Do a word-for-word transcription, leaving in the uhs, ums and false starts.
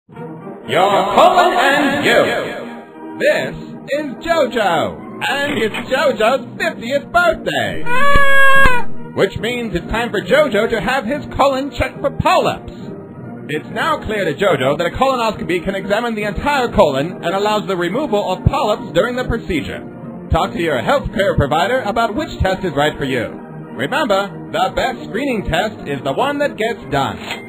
Your colon and you. This is JoJo, and it's JoJo's fiftieth birthday. Which means it's time for JoJo to have his colon checked for polyps. It's now clear to JoJo that a colonoscopy can examine the entire colon and allows the removal of polyps during the procedure. Talk to your healthcare provider about which test is right for you. Remember, the best screening test is the one that gets done.